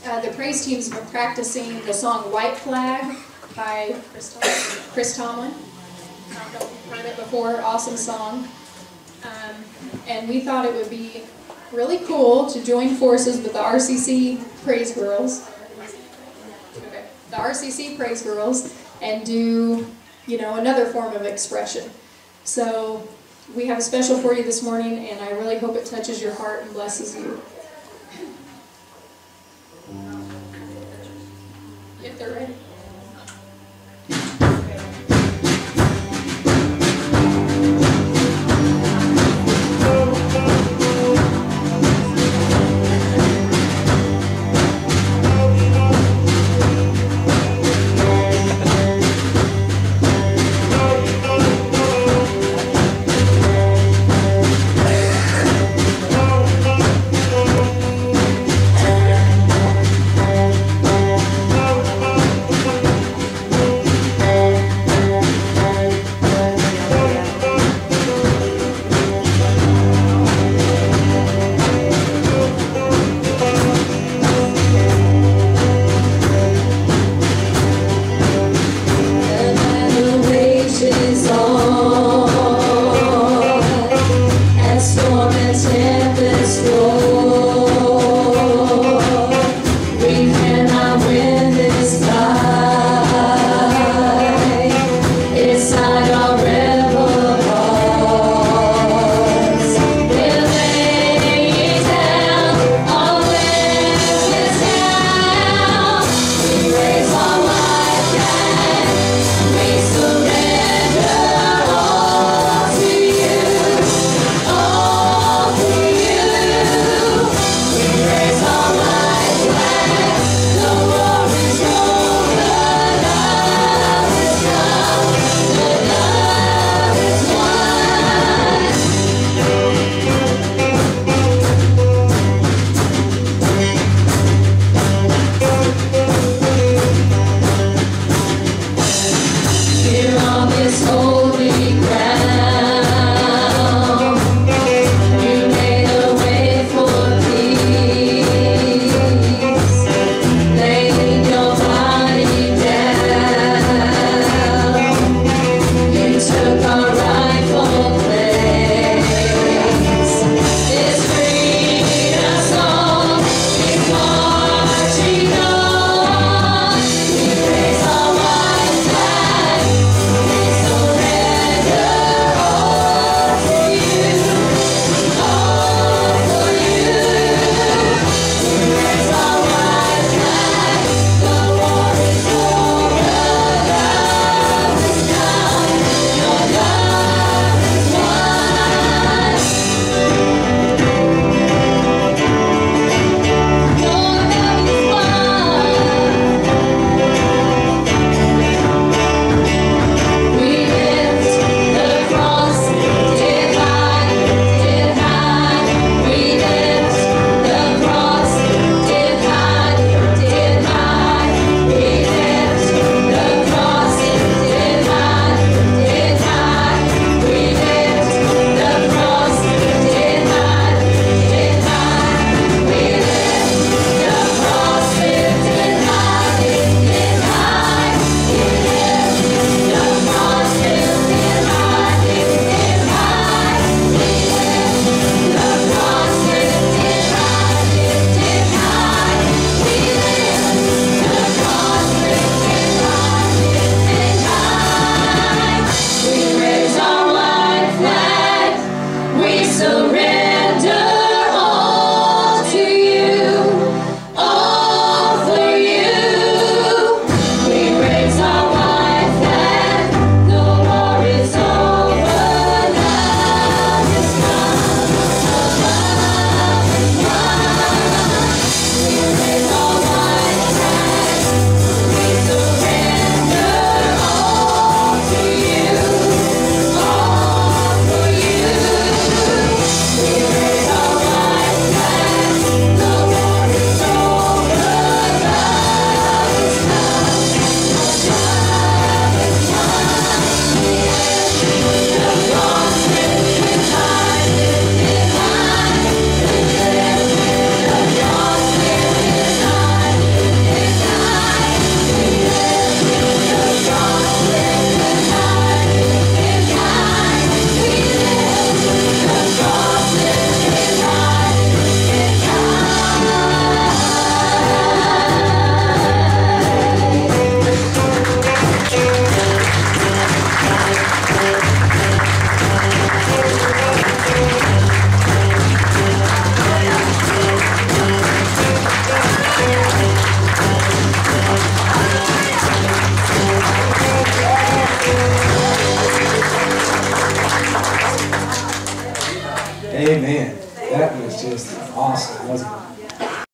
The praise team's been practicing the song White Flag by Chris Tomlin. I don't know if you've heard it before. Awesome song. And we thought it would be really cool to join forces with the RCC Praise Girls. Okay. The RCC Praise Girls and do, another form of expression. So we have a special for you this morning, and I really hope it touches your heart and blesses you. If they're ready. wasn't